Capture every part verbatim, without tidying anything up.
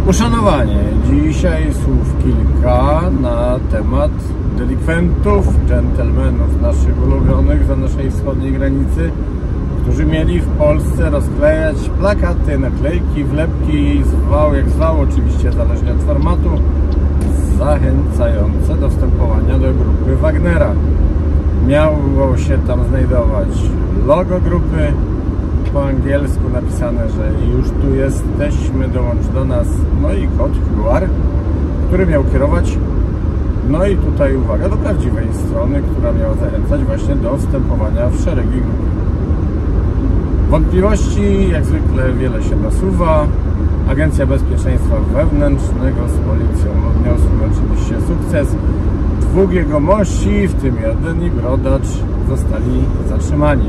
Uszanowanie. Dzisiaj słów kilka na temat delikwentów, dżentelmenów naszych ulubionych za naszej wschodniej granicy, którzy mieli w Polsce rozklejać plakaty, naklejki, wlepki, zwał jak zwał, oczywiście zależnie od formatu, zachęcające do wstępowania do grupy Wagnera. Miało się tam znajdować logo grupy, po angielsku napisane, że już tu jesteśmy, dołącz do nas, no i kod Q R, który miał kierować, no i tutaj uwaga, do prawdziwej strony, która miała zachęcać właśnie do wstępowania w szeregi grupy. Wątpliwości jak zwykle wiele się nasuwa. Agencja Bezpieczeństwa Wewnętrznego z policją odniosły oczywiście sukces. Dwóch jegomości, w tym jeden i brodacz, zostali zatrzymani.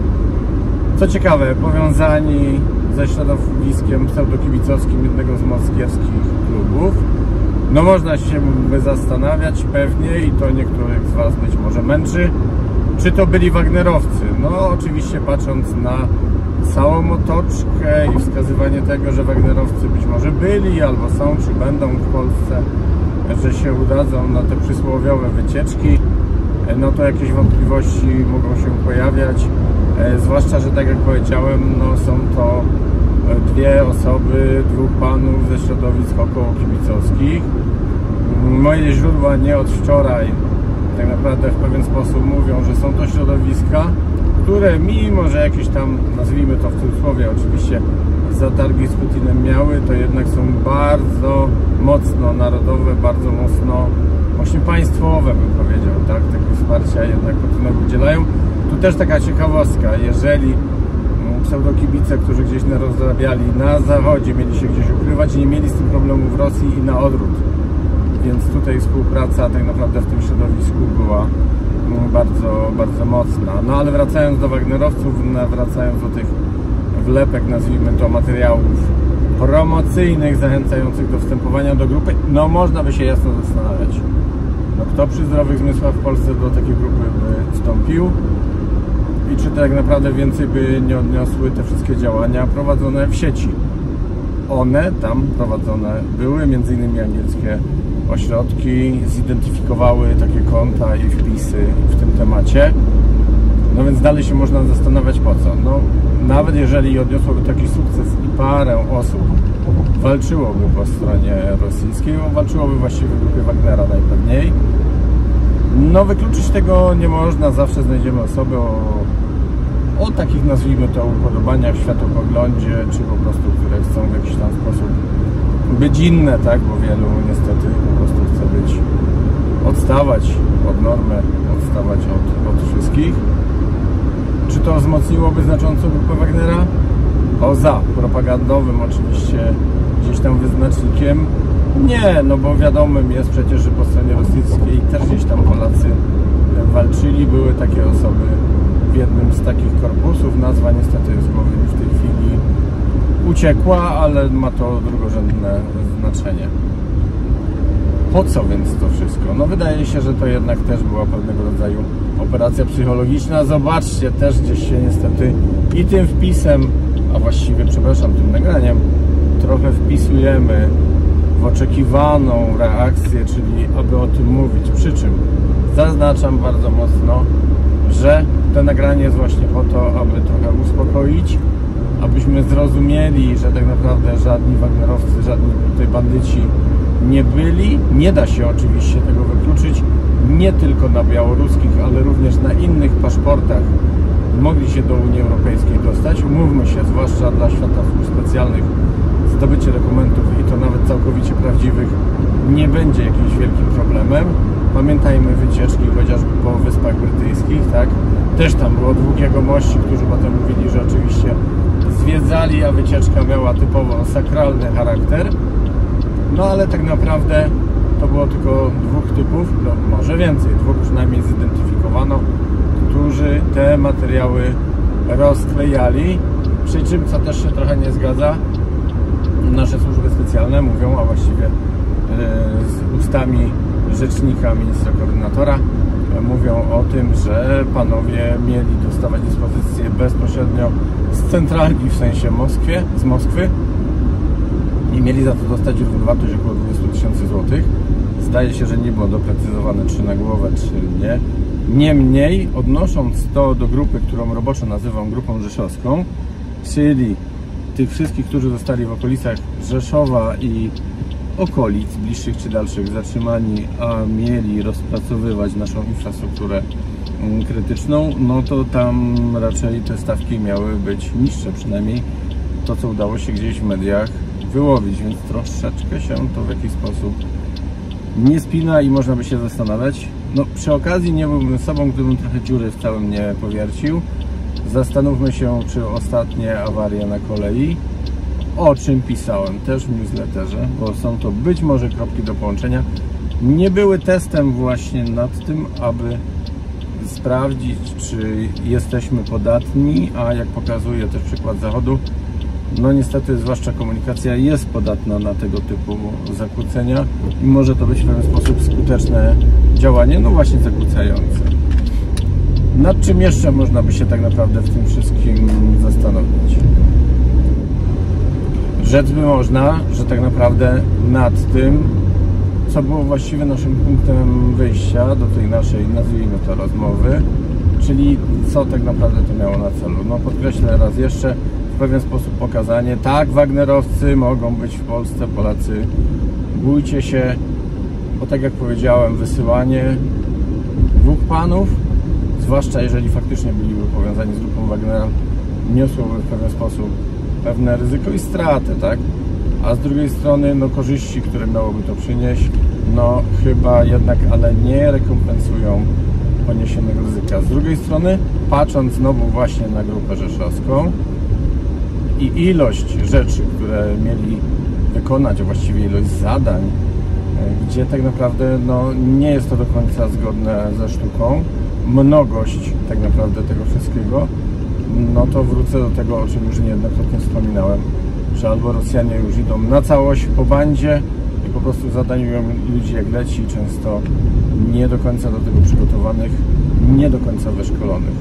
Co ciekawe, powiązani ze środowiskiem pseudokibicowskim jednego z moskiewskich klubów. No można się by zastanawiać pewnie, i to niektórych z Was być może męczy, czy to byli wagnerowcy. No oczywiście patrząc na całą otoczkę i wskazywanie tego, że wagnerowcy być może byli, albo są, czy będą w Polsce, że się udadzą na te przysłowiowe wycieczki, no to jakieś wątpliwości mogą się pojawiać, e, zwłaszcza, że tak jak powiedziałem, no są to dwie osoby, dwóch panów ze środowisk około kibicowskich. Moje źródła nie od wczoraj tak naprawdę w pewien sposób mówią, że są to środowiska, które mimo, że jakieś tam, nazwijmy to w cudzysłowie oczywiście, zatargi z Putinem miały, to jednak są bardzo mocno narodowe, bardzo mocno właśnie państwowe, bym powiedział, tak? Tego wsparcia jednak Putinowi udzielają. Tu też taka ciekawostka, jeżeli pseudokibice, którzy gdzieś narozrabiali na zachodzie, mieli się gdzieś ukrywać, nie mieli z tym problemu w Rosji i na odwrót. Więc tutaj współpraca tak naprawdę w tym środowisku była bardzo, bardzo mocna. No ale wracając do wagnerowców, wracając do tych wlepek, nazwijmy to, materiałów promocyjnych, zachęcających do wstępowania do grupy, no można by się jasno zastanawiać, no kto przy zdrowych zmysłach w Polsce do takiej grupy by wstąpił i czy tak naprawdę więcej by nie odniosły te wszystkie działania prowadzone w sieci. One tam prowadzone były, między innymi angielskie ośrodki zidentyfikowały takie konta i wpisy w tym temacie. No więc dalej się można zastanawiać po co. No, nawet jeżeli odniosłoby taki sukces i parę osób walczyłoby po stronie rosyjskiej, walczyłoby właściwie w grupie Wagnera najpewniej. No wykluczyć tego nie można, zawsze znajdziemy osoby o, o takich, nazwijmy to, upodobaniach, światopoglądzie, czy po prostu, które chcą w jakiś tam sposób być inne, tak, bo wielu niestety po prostu chce być, odstawać od normy, odstawać od, od wszystkich. Czy to wzmocniłoby znacząco grupę Wagnera? Poza propagandowym oczywiście gdzieś tam wyznacznikiem nie, no bo wiadomym jest przecież, że po stronie rosyjskiej też gdzieś tam Polacy walczyli, były takie osoby w jednym z takich korpusów, nazwa niestety z głowy mi w tej chwili uciekła, ale ma to drugorzędne znaczenie. Po co więc to wszystko? No wydaje się, że to jednak też była pewnego rodzaju operacja psychologiczna. Zobaczcie, też gdzieś się niestety i tym wpisem, a właściwie, przepraszam, tym nagraniem, trochę wpisujemy w oczekiwaną reakcję, czyli aby o tym mówić. Przy czym zaznaczam bardzo mocno, że to nagranie jest właśnie po to, aby trochę uspokoić, abyśmy zrozumieli, że tak naprawdę żadni wagnerowcy, żadni tutaj bandyci nie byli. Nie da się oczywiście tego wykluczyć, nie tylko na białoruskich, ale również na innych paszportach mogli się do Unii Europejskiej dostać. Umówmy się, zwłaszcza dla świata służb specjalnych, zdobycie dokumentów, i to nawet całkowicie prawdziwych, nie będzie jakimś wielkim problemem. Pamiętajmy wycieczki chociażby po Wyspach Brytyjskich, tak? Też tam było dwóch jegomości, którzy potem mówili, że oczywiście zwiedzali, a wycieczka miała typowo sakralny charakter. No ale tak naprawdę to było tylko dwóch typów, no może więcej, dwóch przynajmniej zidentyfikowano, którzy te materiały rozklejali. Przy czym, co też się trochę nie zgadza, nasze służby specjalne mówią, a właściwie z ustami rzecznika, ministra koordynatora, mówią o tym, że panowie mieli dostawać dyspozycję bezpośrednio z centralki, w sensie Moskwie, z Moskwy, i mieli za to dostać równowartość około dwadzieścia tysięcy złotych. Zdaje się, że nie było doprecyzowane, czy na głowę, czy nie. Niemniej, odnosząc to do grupy, którą roboczo nazywam grupą rzeszowską, czyli tych wszystkich, którzy zostali w okolicach Rzeszowa i okolic bliższych czy dalszych zatrzymani, a mieli rozpracowywać naszą infrastrukturę krytyczną, no to tam raczej te stawki miały być niższe, przynajmniej to, co udało się gdzieś w mediach wyłowić, więc troszeczkę się to w jakiś sposób nie spina i można by się zastanawiać. No, przy okazji nie byłbym sobą, gdybym trochę dziury w całym nie powiercił. Zastanówmy się, czy ostatnie awarie na kolei, o czym pisałem też w newsletterze, bo są to być może kropki do połączenia, nie były testem właśnie nad tym, aby sprawdzić, czy jesteśmy podatni, a jak pokazuje też przykład Zachodu, no niestety zwłaszcza komunikacja jest podatna na tego typu zakłócenia i może to być w pewien sposób skuteczne działanie, no właśnie zakłócające. Nad czym jeszcze można by się tak naprawdę w tym wszystkim zastanowić? Rzec by można, że tak naprawdę nad tym, co było właściwie naszym punktem wyjścia do tej naszej, nazwijmy to, rozmowy, czyli co tak naprawdę to miało na celu. No podkreślę raz jeszcze, w pewien sposób pokazanie, tak, wagnerowcy mogą być w Polsce, Polacy, bójcie się, bo tak jak powiedziałem, wysyłanie dwóch panów, zwłaszcza jeżeli faktycznie byliby powiązani z grupą Wagnera, niosłoby w pewien sposób pewne ryzyko i straty, tak? A z drugiej strony, no korzyści, które miałoby to przynieść, no chyba jednak, ale nie rekompensują poniesionego ryzyka. Z drugiej strony, patrząc znowu właśnie na grupę rzeszowską i ilość rzeczy, które mieli wykonać, a właściwie ilość zadań, gdzie tak naprawdę no, nie jest to do końca zgodne ze sztuką, mnogość tak naprawdę tego wszystkiego, no to wrócę do tego, o czym już niejednokrotnie wspominałem, że albo Rosjanie już idą na całość po bandzie i po prostu zadaniują ludzi jak leci, często nie do końca do tego przygotowanych, nie do końca wyszkolonych.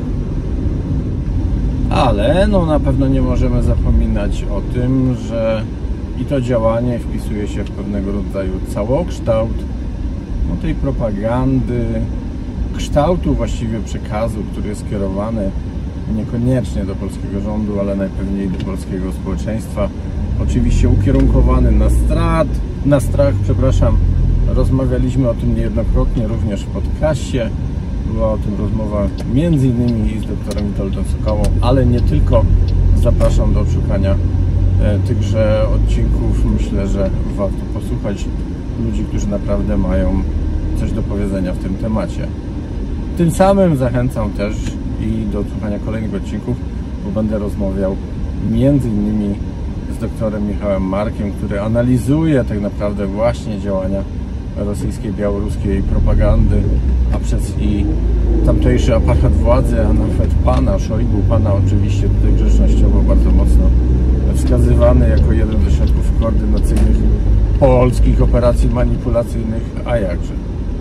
Ale no na pewno nie możemy zapominać o tym, że i to działanie wpisuje się w pewnego rodzaju całokształt no, tej propagandy, kształtu właściwie przekazu, który jest skierowany niekoniecznie do polskiego rządu, ale najpewniej do polskiego społeczeństwa. Oczywiście ukierunkowany na strat, na strach, przepraszam. Rozmawialiśmy o tym niejednokrotnie również w podcaście. Była o tym rozmowa między innymi z doktorem Witoldem Sokałą, ale nie tylko. Zapraszam do odszukania e, tychże odcinków. Myślę, że warto posłuchać ludzi, którzy naprawdę mają coś do powiedzenia w tym temacie. Tym samym zachęcam też i do odsłuchania kolejnych odcinków, bo będę rozmawiał między innymi z doktorem Michałem Markiem, który analizuje tak naprawdę właśnie działania rosyjskiej, białoruskiej propagandy, a przez i tamtejszy aparat władzy, a nawet pana Szojgu, pana oczywiście tutaj grzecznościowo bardzo mocno wskazywany jako jeden ze środków koordynacyjnych polskich operacji manipulacyjnych, a jakże.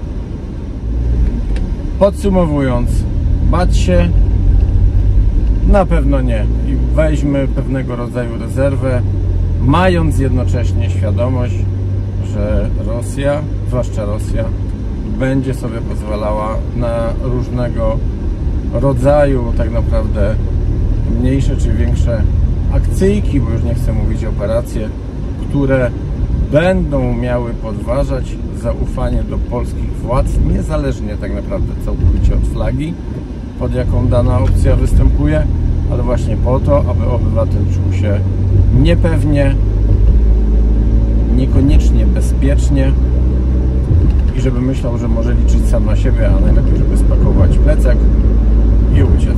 Podsumowując, bać się na pewno nie i weźmy pewnego rodzaju rezerwę, mając jednocześnie świadomość, że Rosja, zwłaszcza Rosja, będzie sobie pozwalała na różnego rodzaju tak naprawdę mniejsze czy większe akcyjki, bo już nie chcę mówić operacje, które będą miały podważać zaufanie do polskich władz, niezależnie tak naprawdę całkowicie od flagi, pod jaką dana opcja występuje, ale właśnie po to, aby obywatel czuł się niepewnie, niekoniecznie bezpiecznie i żeby myślał, że może liczyć sam na siebie, a najlepiej, żeby spakować plecak i uciec.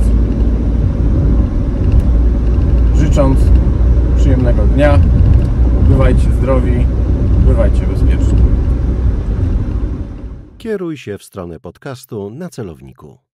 Życząc przyjemnego dnia, bywajcie zdrowi, bywajcie bezpieczni. Kieruj się w stronę podcastu na celowniku.